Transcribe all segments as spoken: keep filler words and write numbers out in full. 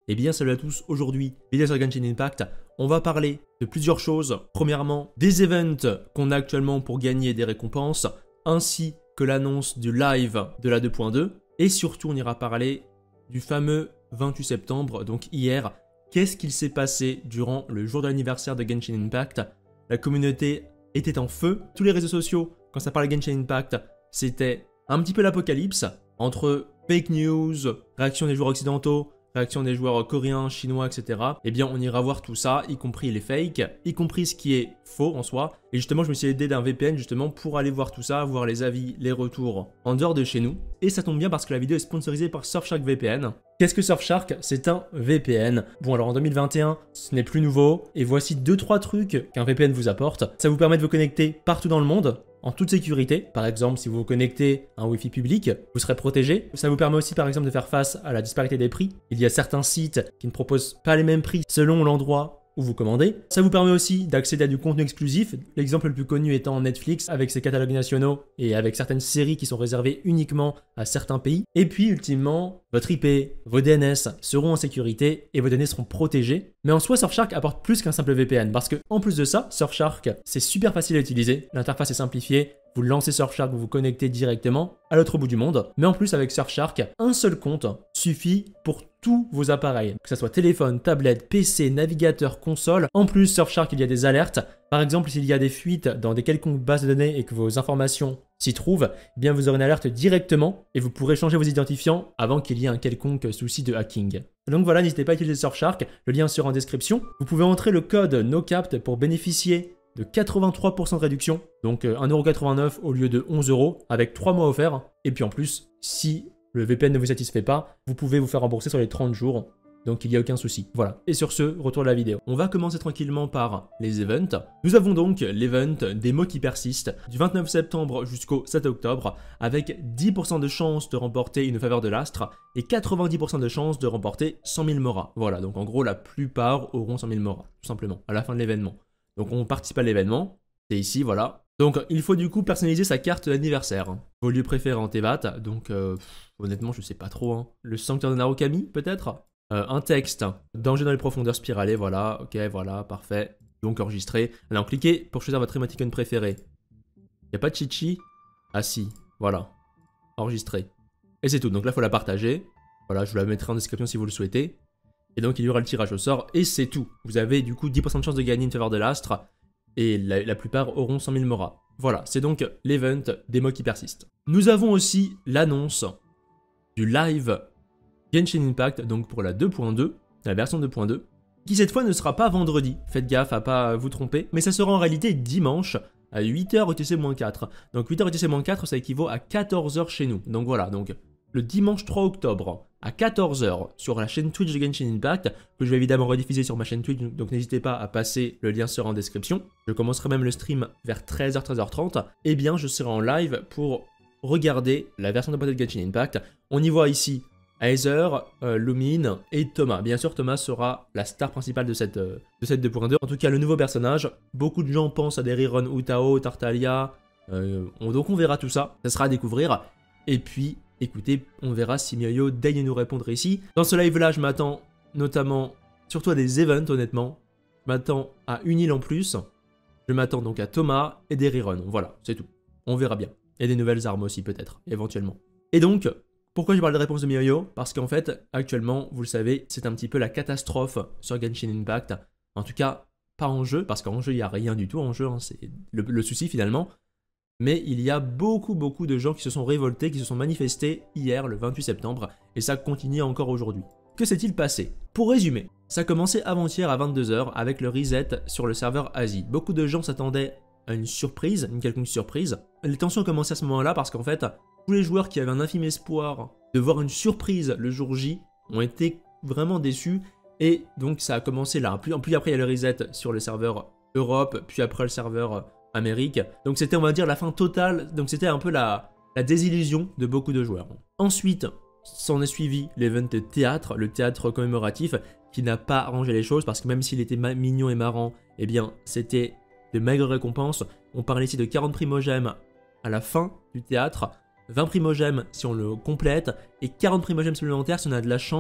Eh bien salut à tous, aujourd'hui, vidéo sur Genshin Impact, on va parler de plusieurs choses. Premièrement, des events qu'on a actuellement pour gagner des récompenses, ainsi que l'annonce du live de la deux point deux, et surtout on ira parler du fameux vingt-huit septembre, donc hier. Qu'est-ce qu'il s'est passé durant le jour de l'anniversaire de Genshin Impact? La communauté était en feu, tous les réseaux sociaux, quand ça parlait de Genshin Impact, c'était un petit peu l'apocalypse, entre fake news, réactions des joueurs occidentaux, réaction des joueurs coréens, chinois, et cetera. Eh bien, on ira voir tout ça, y compris les fakes, y compris ce qui est faux en soi. Et justement, je me suis aidé d'un V P N justement pour aller voir tout ça, voir les avis, les retours en dehors de chez nous. Et ça tombe bien parce que la vidéo est sponsorisée par Surfshark V P N. Qu'est-ce que Surfshark? C'est un V P N. Bon, alors en deux mille vingt et un, ce n'est plus nouveau. Et voici deux trois trucs qu'un V P N vous apporte. Ça vous permet de vous connecter partout dans le monde, en toute sécurité. Par exemple, si vous vous connectez à un Wi-Fi public, vous serez protégé. Ça vous permet aussi, par exemple, de faire face à la disparité des prix. Il y a certains sites qui ne proposent pas les mêmes prix selon l'endroit où vous commandez. Ça vous permet aussi d'accéder à du contenu exclusif. L'exemple le plus connu étant Netflix, avec ses catalogues nationaux et avec certaines séries qui sont réservées uniquement à certains pays. Et puis, ultimement, votre I P, vos D N S seront en sécurité et vos données seront protégées. Mais en soi, Surfshark apporte plus qu'un simple V P N parce que, en plus de ça, Surfshark, c'est super facile à utiliser. L'interface est simplifiée. Vous lancez Surfshark, vous vous connectez directement à l'autre bout du monde. Mais en plus, avec Surfshark, un seul compte suffit pour tous vos appareils, que ce soit téléphone, tablette, P C, navigateur, console. En plus, Surfshark, il y a des alertes. Par exemple, s'il y a des fuites dans des quelconques bases de données et que vos informations s'y trouvent, eh bien vous aurez une alerte directement et vous pourrez changer vos identifiants avant qu'il y ait un quelconque souci de hacking. Donc voilà, n'hésitez pas à utiliser Surfshark, le lien sera en description. Vous pouvez entrer le code NOCAPT pour bénéficier de quatre-vingt-trois pour cent de réduction, donc un euro quatre-vingt-neuf au lieu de onze euros, avec trois mois offerts. Et puis en plus, si le V P N ne vous satisfait pas, vous pouvez vous faire rembourser sur les trente jours, donc il n'y a aucun souci. Voilà, et sur ce, retour de la vidéo. On va commencer tranquillement par les events. Nous avons donc l'event des mots qui persistent, du vingt-neuf septembre jusqu'au sept octobre, avec dix pour cent de chance de remporter une faveur de l'astre, et quatre-vingt-dix pour cent de chance de remporter cent mille moras. Voilà, donc en gros, la plupart auront cent mille moras, tout simplement, à la fin de l'événement. Donc on participe à l'événement, c'est ici, voilà. Donc il faut du coup personnaliser sa carte d'anniversaire. Vos lieux préférés en Tevat, donc euh, pff, honnêtement je sais pas trop. Hein. Le sanctuaire de Narukami peut-être euh, Un texte, danger dans les profondeurs spiralées, voilà, ok, voilà, parfait. Donc enregistré. Alors cliquez pour choisir votre émoticône préféré. Y a pas de chichi? Ah si, voilà, enregistré. Et c'est tout, donc là il faut la partager. Voilà, je vous la mettrai en description si vous le souhaitez. Et donc il y aura le tirage au sort, et c'est tout. Vous avez du coup dix pour cent de chance de gagner une faveur de l'astre, et la, la plupart auront cent mille moras. Voilà, c'est donc l'event des mots qui persistent. Nous avons aussi l'annonce du live Genshin Impact, donc pour la deux point deux, la version deux point deux, qui cette fois ne sera pas vendredi, faites gaffe à pas vous tromper, mais ça sera en réalité dimanche, à huit heures E T C moins quatre. Donc huit heures E T C moins quatre, ça équivaut à quatorze heures chez nous. Donc voilà, donc le dimanche trois octobre, à quatorze heures, sur la chaîne Twitch de Genshin Impact, que je vais évidemment rediffuser sur ma chaîne Twitch, donc n'hésitez pas à passer, le lien sera en description. Je commencerai même le stream vers treize heures, treize heures trente, et bien je serai en live pour regarder la version de de Genshin Impact. On y voit ici Aether, euh, Lumine et Thomas. Bien sûr, Thomas sera la star principale de cette, euh, de cette deux point deux. En tout cas, le nouveau personnage. Beaucoup de gens pensent à des Riron Utao, Tartaglia. Euh, on, donc on verra tout ça. Ça sera à découvrir. Et puis, écoutez, on verra si Mirio daigne nous répondre ici. Dans ce live-là, je m'attends notamment, surtout à des events, honnêtement. Je m'attends à une île en plus. Je m'attends donc à Thomas et des Riron. Voilà, c'est tout. On verra bien. Et des nouvelles armes aussi, peut-être, éventuellement. Et donc, pourquoi je parle de réponse de Mirio? Parce qu'en fait, actuellement, vous le savez, c'est un petit peu la catastrophe sur Genshin Impact. En tout cas, pas en jeu, parce qu'en jeu, il n'y a rien du tout en jeu, hein, c'est le, le souci finalement. Mais il y a beaucoup, beaucoup de gens qui se sont révoltés, qui se sont manifestés hier, le vingt-huit septembre, et ça continue encore aujourd'hui. Que s'est-il passé? Pour résumer, ça a commencé avant-hier à vingt-deux heures avec le reset sur le serveur Asie. Beaucoup de gens s'attendaient à une surprise, une quelconque surprise. Les tensions ont commencé à ce moment-là parce qu'en fait, tous les joueurs qui avaient un infime espoir de voir une surprise le jour J ont été vraiment déçus, et donc ça a commencé là. Puis, puis après il y a le reset sur le serveur Europe, puis après le serveur Amérique. Donc c'était, on va dire, la fin totale. Donc c'était un peu la, la désillusion de beaucoup de joueurs. Ensuite, s'en est suivi l'event théâtre, le théâtre commémoratif, qui n'a pas arrangé les choses parce que même s'il était mignon et marrant, eh bien c'était de maigres récompenses. On parle ici de quarante primogèmes à la fin du théâtre, vingt primogèmes si on le complète, et quarante primogèmes supplémentaires si on a de la chance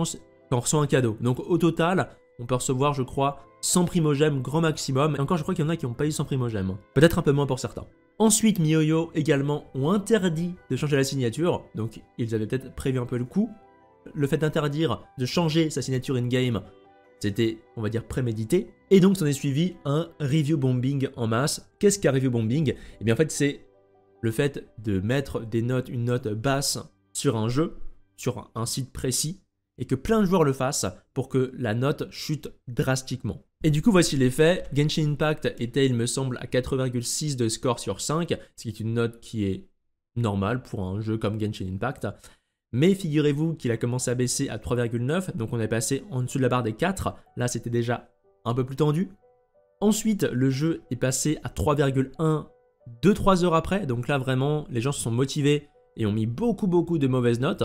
quand on reçoit un cadeau. Donc au total, on peut recevoir, je crois, cent primogèmes grand maximum. Et encore, je crois qu'il y en a qui n'ont pas eu cent primogèmes. Peut-être un peu moins pour certains. Ensuite, MiYoYo également ont interdit de changer la signature. Donc ils avaient peut-être prévu un peu le coup. Le fait d'interdire de changer sa signature in-game, c'était, on va dire, prémédité. Et donc, s'en est suivi un review bombing en masse. Qu'est-ce qu'un review bombing? Eh bien, en fait, c'est le fait de mettre des notes, une note basse sur un jeu, sur un site précis, et que plein de joueurs le fassent pour que la note chute drastiquement. Et du coup, voici les faits. Genshin Impact était, il me semble, à quatre virgule six de score sur cinq, ce qui est une note qui est normale pour un jeu comme Genshin Impact. Mais figurez-vous qu'il a commencé à baisser à trois virgule neuf, donc on est passé en dessous de la barre des quatre. Là, c'était déjà un peu plus tendu. Ensuite, le jeu est passé à trois virgule un deux trois heures après. Donc là, vraiment, les gens se sont motivés et ont mis beaucoup, beaucoup de mauvaises notes.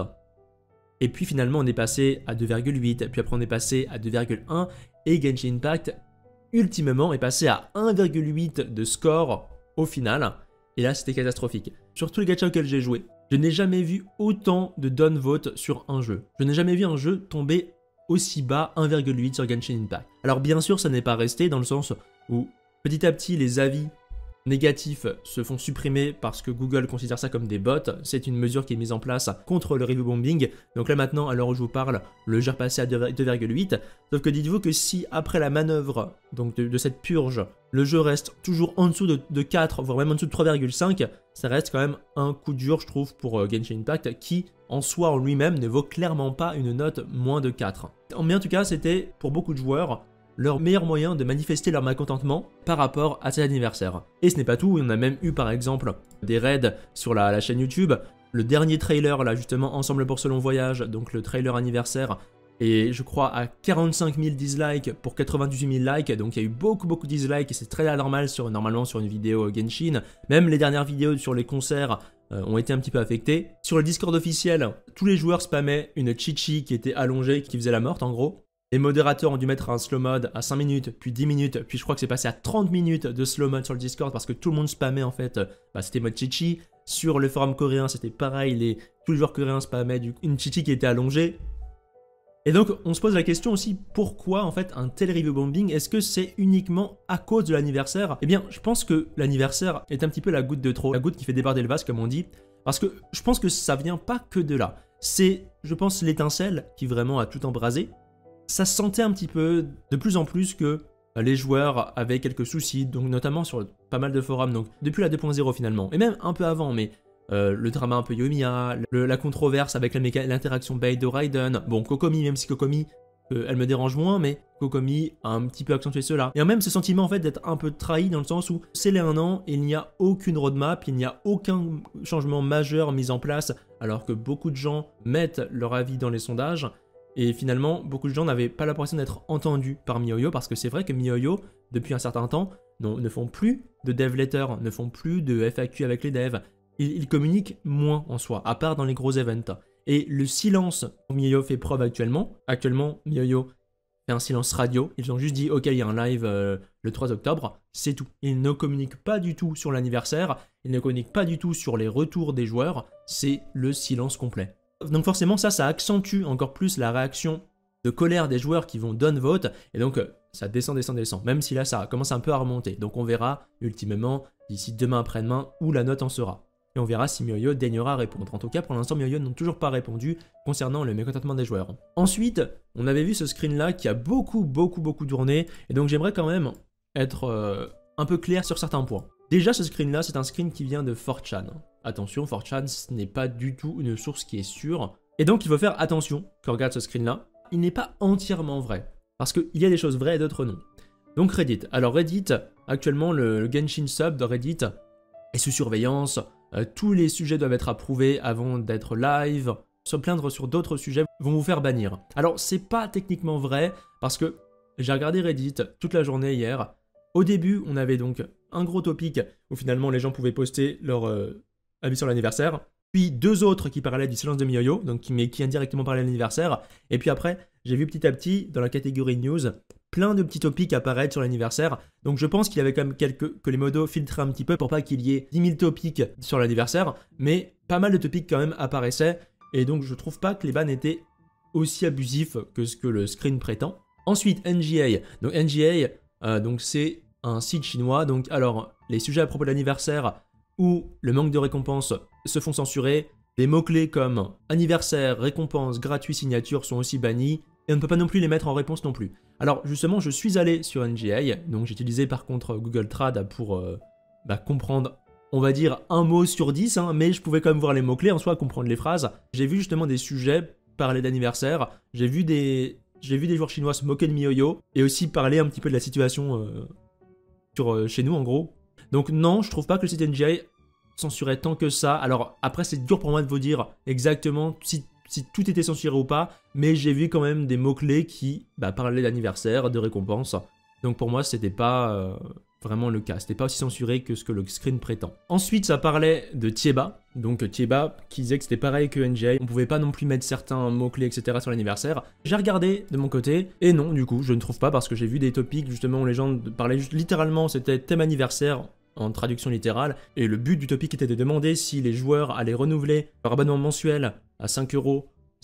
Et puis finalement, on est passé à deux virgule huit, puis après on est passé à deux virgule un. Et Genshin Impact, ultimement, est passé à un virgule huit de score au final. Et là, c'était catastrophique. Sur tous les gachas auxquels j'ai joué, je n'ai jamais vu autant de downvote sur un jeu. Je n'ai jamais vu un jeu tomber aussi bas, un virgule huit sur Genshin Impact. Alors bien sûr, ça n'est pas resté dans le sens où petit à petit, les avis négatifs se font supprimer parce que Google considère ça comme des bots. C'est une mesure qui est mise en place contre le review bombing. Donc là maintenant, à l'heure où je vous parle, le jeu est passé à deux virgule huit. Sauf que dites-vous que si après la manœuvre donc de, de cette purge, le jeu reste toujours en dessous de, de quatre, voire même en dessous de trois virgule cinq, ça reste quand même un coup dur, je trouve, pour Genshin Impact, qui en soi en lui-même ne vaut clairement pas une note moins de quatre. Mais en tout cas, c'était pour beaucoup de joueurs leur meilleur moyen de manifester leur mécontentement par rapport à cet anniversaire. Et ce n'est pas tout, on a même eu par exemple des raids sur la, la chaîne YouTube. Le dernier trailer, là justement, Ensemble pour ce long voyage, donc le trailer anniversaire, et je crois à quarante-cinq mille dislikes pour quatre-vingt-dix-huit mille likes, donc il y a eu beaucoup beaucoup de dislikes et c'est très anormal sur, normalement sur une vidéo Genshin. Même les dernières vidéos sur les concerts euh, ont été un petit peu affectées. Sur le Discord officiel, tous les joueurs spammaient une chichi qui était allongée, qui faisait la morte en gros. Les modérateurs ont dû mettre un slow mode à cinq minutes, puis dix minutes, puis je crois que c'est passé à trente minutes de slow mode sur le Discord parce que tout le monde spammait en fait, bah, c'était mode chichi. Sur le forum coréen, c'était pareil, les, tous les joueurs coréens spammaient du, une chichi qui était allongée. Et donc, on se pose la question aussi, pourquoi en fait un tel review bombing? Est-ce que c'est uniquement à cause de l'anniversaire? Eh bien, je pense que l'anniversaire est un petit peu la goutte de trop, la goutte qui fait déborder le vase, comme on dit, parce que je pense que ça vient pas que de là. C'est, je pense, l'étincelle qui vraiment a tout embrasé. Ça se sentait un petit peu de plus en plus que les joueurs avaient quelques soucis, donc notamment sur pas mal de forums, donc depuis la deux point zéro finalement, et même un peu avant, mais euh, le drama un peu Yoimiya, le, la controverse avec l'interaction Beidou Raiden, bon Kokomi, même si Kokomi, euh, elle me dérange moins, mais Kokomi a un petit peu accentué cela. Et même ce sentiment en fait d'être un peu trahi dans le sens où c'est les un an et il n'y a aucune roadmap, il n'y a aucun changement majeur mis en place, alors que beaucoup de gens mettent leur avis dans les sondages. Et finalement, beaucoup de gens n'avaient pas l'impression d'être entendus par MiYoYo parce que c'est vrai que MiYoYo, depuis un certain temps, non, ne font plus de dev letter, ne font plus de F A Q avec les devs. Ils, ils communiquent moins en soi, à part dans les gros events. Et le silence dont MiYoYo fait preuve actuellement, actuellement MiYoYo fait un silence radio. Ils ont juste dit ok, il y a un live euh, le trois octobre, c'est tout. Ils ne communiquent pas du tout sur l'anniversaire, ils ne communiquent pas du tout sur les retours des joueurs, c'est le silence complet. Donc forcément ça, ça accentue encore plus la réaction de colère des joueurs qui vont downvote, et donc ça descend, descend, descend, même si là ça commence un peu à remonter. Donc on verra ultimement d'ici demain après-demain où la note en sera. Et on verra si MiYoYo daignera répondre. En tout cas pour l'instant MiYoYo n'ont toujours pas répondu concernant le mécontentement des joueurs. Ensuite, on avait vu ce screen là qui a beaucoup beaucoup beaucoup tourné, et donc j'aimerais quand même être euh, un peu clair sur certains points. Déjà ce screen là c'est un screen qui vient de four chan. Attention, four chan, ce n'est pas du tout une source qui est sûre. Et donc, il faut faire attention quand on regarde ce screen-là. Il n'est pas entièrement vrai, parce qu'il y a des choses vraies et d'autres non. Donc Reddit. Alors Reddit, actuellement, le, le Genshin sub de Reddit est sous surveillance. Euh, tous les sujets doivent être approuvés avant d'être live. Se plaindre sur d'autres sujets vont vous faire bannir. Alors, c'est pas techniquement vrai, parce que j'ai regardé Reddit toute la journée hier. Au début, on avait donc un gros topic où finalement les gens pouvaient poster leur... Euh, avis sur l'anniversaire, puis deux autres qui parlaient du silence de MiYoYo, donc qui, mais qui indirectement parlaient de l'anniversaire, et puis après, j'ai vu petit à petit, dans la catégorie news, plein de petits topics apparaître sur l'anniversaire, donc je pense qu'il y avait quand même quelques, que les modos filtraient un petit peu pour pas qu'il y ait dix mille topics sur l'anniversaire, mais pas mal de topics quand même apparaissaient, et donc je trouve pas que les bans étaient aussi abusif que ce que le screen prétend. Ensuite, N G A. Donc N G A, euh, donc c'est un site chinois. Donc alors, les sujets à propos de l'anniversaire ou le manque de récompenses se font censurer. Des mots-clés comme anniversaire, récompense, gratuit, signature sont aussi bannis. Et on ne peut pas non plus les mettre en réponse non plus. Alors justement, je suis allé sur N G A. Donc j'ai utilisé par contre Google Trad pour euh, bah, comprendre, on va dire, un mot sur dix. Hein, mais je pouvais quand même voir les mots-clés, en soi, comprendre les phrases. J'ai vu justement des sujets parler d'anniversaire. J'ai vu des... J'ai vu des joueurs chinois se moquer de MiYoYo et aussi parler un petit peu de la situation euh, sur, euh, chez nous en gros. Donc non, je trouve pas que le site N G A censurait tant que ça. Alors après c'est dur pour moi de vous dire exactement si, si tout était censuré ou pas, mais j'ai vu quand même des mots-clés qui bah, parlaient d'anniversaire, de récompense. Donc pour moi c'était pas euh, vraiment le cas, c'était pas aussi censuré que ce que le screen prétend. Ensuite ça parlait de Tieba, donc Tieba qui disait que c'était pareil que N G A, on pouvait pas non plus mettre certains mots-clés et cetera sur l'anniversaire. J'ai regardé de mon côté, et non du coup je ne trouve pas parce que j'ai vu des topics justement où les gens parlaient juste littéralement, c'était thème anniversaire en traduction littérale, et le but du topic était de demander si les joueurs allaient renouveler leur abonnement mensuel à cinq euros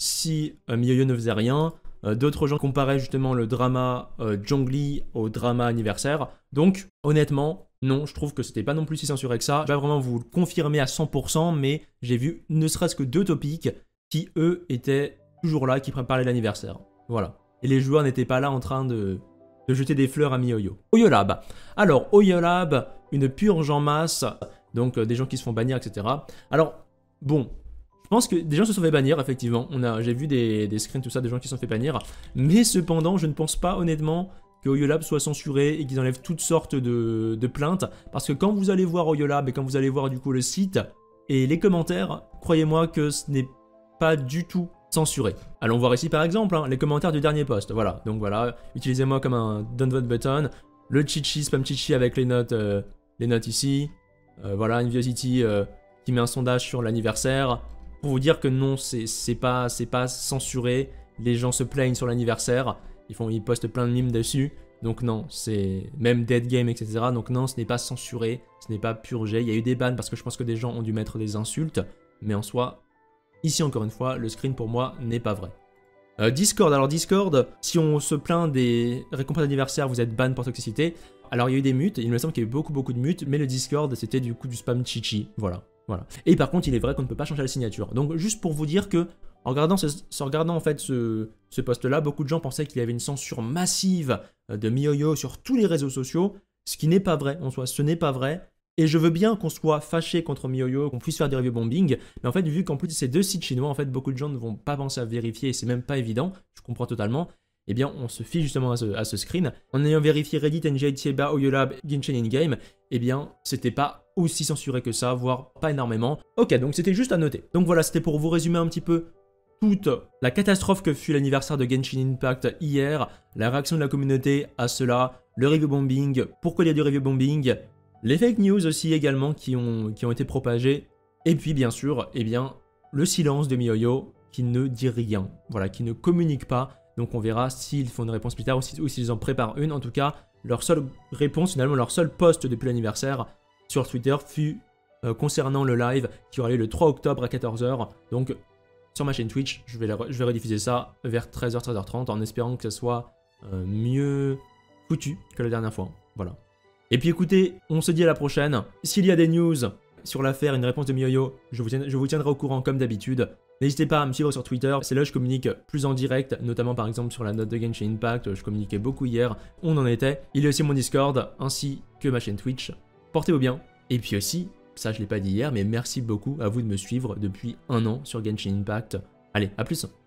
si euh, MiYoYo ne faisait rien. D'autres gens comparaient justement le drama euh, Zhongli au drama anniversaire. Donc, honnêtement, non, je trouve que c'était pas non plus si censuré que ça. Je vais vraiment vous le confirmer à cent pour cent, mais j'ai vu ne serait-ce que deux topics qui, eux, étaient toujours là, qui préparaient l'anniversaire. Voilà. Et les joueurs n'étaient pas là en train de, de jeter des fleurs à MiYoYo. Oyolab. Alors, Oyolab, une purge en masse, donc euh, des gens qui se font bannir, et cetera. Alors, bon... Je pense que des gens se sont fait bannir, effectivement. On a, j'ai vu des, des screens, tout ça, des gens qui se sont fait bannir. Mais cependant, je ne pense pas honnêtement que Oyolab soit censuré et qu'ils enlèvent toutes sortes de, de plaintes. Parce que quand vous allez voir Oyolab et quand vous allez voir du coup le site et les commentaires, croyez-moi que ce n'est pas du tout censuré. Allons voir ici par exemple hein, les commentaires du dernier post. Voilà, donc voilà, utilisez-moi comme un don't vote button. Le chichi, spam chichi avec les notes, euh, les notes ici. Euh, voilà, Inviosity euh, qui met un sondage sur l'anniversaire. Pour vous dire que non, c'est pas, pas censuré, les gens se plaignent sur l'anniversaire, ils, font, ils postent plein de mimes dessus, donc non, c'est même dead game, et cetera. Donc non, ce n'est pas censuré, ce n'est pas purgé, il y a eu des bans parce que je pense que des gens ont dû mettre des insultes, mais en soi, ici encore une fois, le screen pour moi n'est pas vrai. Euh, Discord, alors Discord, si on se plaint des récompenses d'anniversaire, vous êtes ban pour toxicité, alors il y a eu des mutes, il me semble qu'il y a eu beaucoup beaucoup de mutes, mais le Discord c'était du coup du spam chichi, voilà. Voilà. Et par contre, il est vrai qu'on ne peut pas changer la signature. Donc, juste pour vous dire que, en regardant, ce, en regardant en fait ce, ce post-là, beaucoup de gens pensaient qu'il y avait une censure massive de MiYoYo sur tous les réseaux sociaux, ce qui n'est pas vrai en soi. Ce n'est pas vrai. Et je veux bien qu'on soit fâché contre MiYoYo, qu'on puisse faire des review bombing, mais en fait, vu qu'en plus de ces deux sites chinois, en fait, beaucoup de gens ne vont pas penser à vérifier, et c'est même pas évident, je comprends totalement. Eh bien, on se fie justement à ce, à ce screen. En ayant vérifié Reddit, N G A, Tieba, Oyolab, Genshin In-Game, eh bien, c'était pas aussi censuré que ça, voire pas énormément. Ok, donc c'était juste à noter. Donc voilà, c'était pour vous résumer un petit peu toute la catastrophe que fut l'anniversaire de Genshin Impact hier, la réaction de la communauté à cela, le review bombing, pourquoi il y a du review bombing, les fake news aussi également qui ont, qui ont été propagées, et puis bien sûr, eh bien, le silence de MiYoYo qui ne dit rien, voilà, qui ne communique pas. Donc on verra s'ils font une réponse plus tard ou s'ils en préparent une. En tout cas, leur seule réponse, finalement, leur seul post depuis l'anniversaire sur Twitter fut euh, concernant le live qui aura lieu le trois octobre à quatorze heures. Donc sur ma chaîne Twitch, je vais, la, je vais rediffuser ça vers treize heures, treize heures trente en espérant que ce soit euh, mieux foutu que la dernière fois. Voilà. Et puis écoutez, on se dit à la prochaine. S'il y a des news sur l'affaire, une réponse de MiYoYo, je vous, tiendrai, je vous tiendrai au courant comme d'habitude. N'hésitez pas à me suivre sur Twitter, c'est là où je communique plus en direct, notamment par exemple sur la note de Genshin Impact, je communiquais beaucoup hier, on en était. Il y a aussi mon Discord, ainsi que ma chaîne Twitch. Portez-vous bien. Et puis aussi, ça je l'ai pas dit hier, mais merci beaucoup à vous de me suivre depuis un an sur Genshin Impact. Allez, à plus.